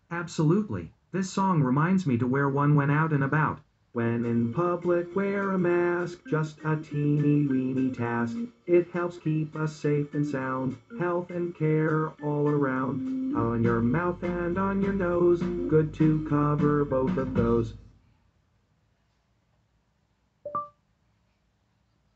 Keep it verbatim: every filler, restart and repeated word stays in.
Absolutely. This song reminds me to wear one when out and about. When in public, wear a mask, just a teeny weeny task. It helps keep us safe and sound, health and care all around. On your mouth and on your nose, good to cover both of those.